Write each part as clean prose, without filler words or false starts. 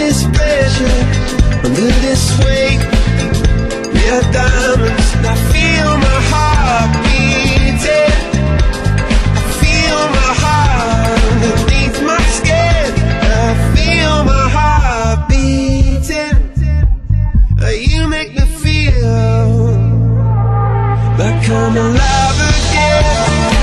this pressure, under this weight, we are diamonds. And I feel my heart beating, I feel my heart underneath my skin. I feel my heart beating. You make me feel like I'm alive again.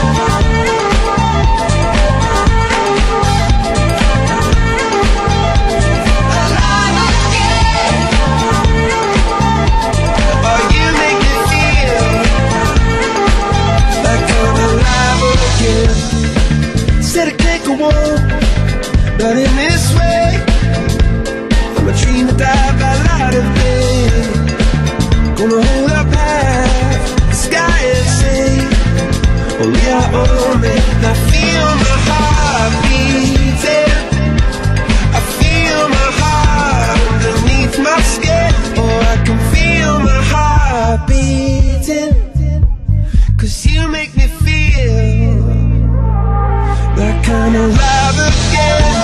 Said I can't go on, not in this way. I'm a dream that died by light of day. Gonna hold up half the sky and say, oh, we are all men. I feel my heart beating, I feel my heart underneath my skin. Oh, I can feel my heart beating, 'cause you make me feel like I'm alive again.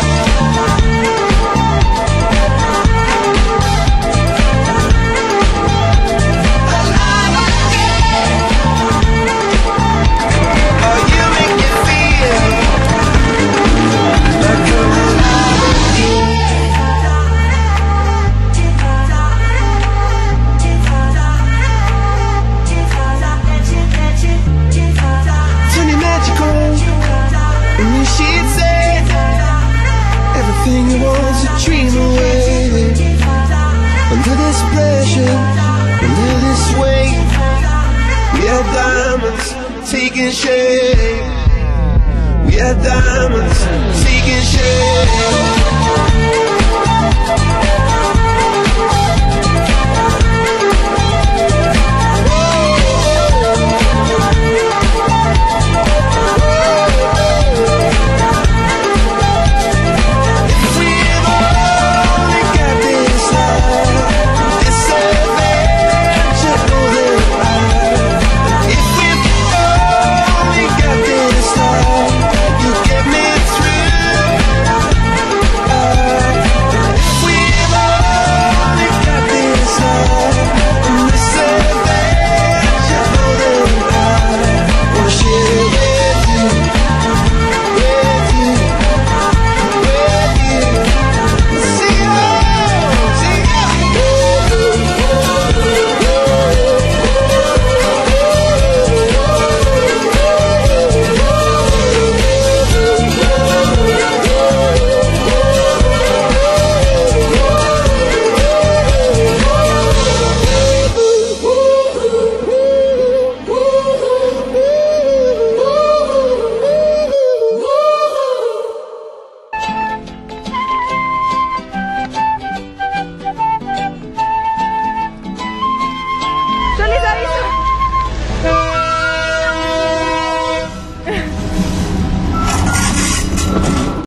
Alive again. Oh, you make me feel like I'm alive again. Turn it magical. And you she'd say everything you want's a dream away. Under this pressure, under this weight, we are diamonds taking shape. We are diamonds taking shape. Yo les aviso.